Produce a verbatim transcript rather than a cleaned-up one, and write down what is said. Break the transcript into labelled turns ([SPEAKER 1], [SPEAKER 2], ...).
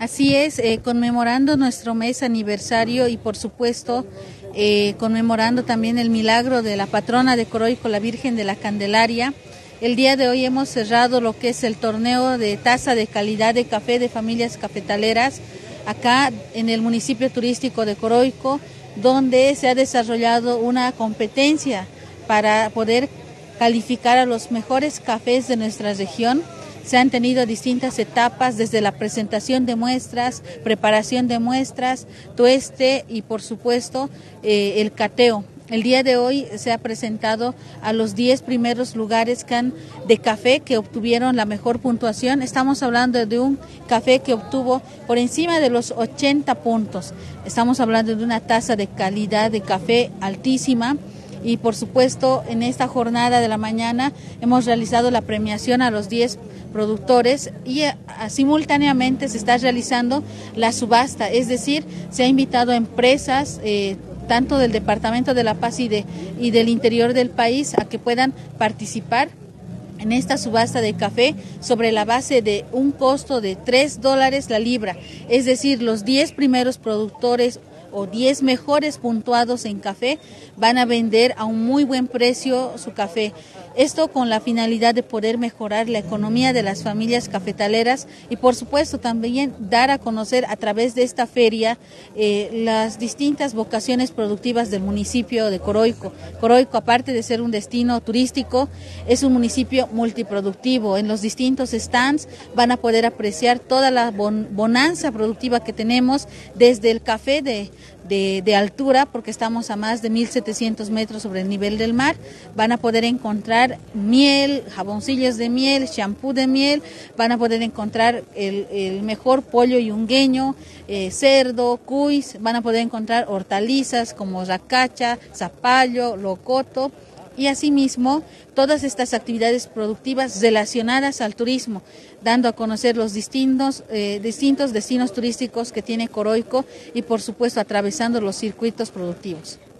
[SPEAKER 1] Así es, eh, conmemorando nuestro mes aniversario y por supuesto eh, conmemorando también el milagro de la patrona de Coroico, la Virgen de la Candelaria. El día de hoy hemos cerrado lo que es el torneo de taza de calidad de café de familias cafetaleras acá en el municipio turístico de Coroico, donde se ha desarrollado una competencia para poder calificar a los mejores cafés de nuestra región. Se han tenido distintas etapas, desde la presentación de muestras, preparación de muestras, tueste y por supuesto eh, el cateo. El día de hoy se ha presentado a los diez primeros lugares que han, de café que obtuvieron la mejor puntuación. Estamos hablando de un café que obtuvo por encima de los ochenta puntos. Estamos hablando de una taza de calidad de café altísima. Y por supuesto en esta jornada de la mañana hemos realizado la premiación a los diez productores y a, a, simultáneamente se está realizando la subasta, es decir, se ha invitado a empresas eh, tanto del Departamento de La Paz y, de, y del interior del país a que puedan participar en esta subasta de café sobre la base de un costo de tres dólares la libra, es decir, los diez primeros productores o diez mejores puntuados en café van a vender a un muy buen precio su café. Esto con la finalidad de poder mejorar la economía de las familias cafetaleras y por supuesto también dar a conocer a través de esta feria eh, las distintas vocaciones productivas del municipio de Coroico. Coroico, aparte de ser un destino turístico, es un municipio multiproductivo. En los distintos stands van a poder apreciar toda la bon bonanza productiva que tenemos, desde el café de De, de altura, porque estamos a más de mil setecientos metros sobre el nivel del mar. Van a poder encontrar miel, jaboncillos de miel, champú de miel, van a poder encontrar el, el mejor pollo yungueño, eh, cerdo, cuis, van a poder encontrar hortalizas como racacha, zapallo, locoto, y asimismo todas estas actividades productivas relacionadas al turismo, dando a conocer los distintos, eh, distintos destinos turísticos que tiene Coroico y por supuesto atravesando los circuitos productivos.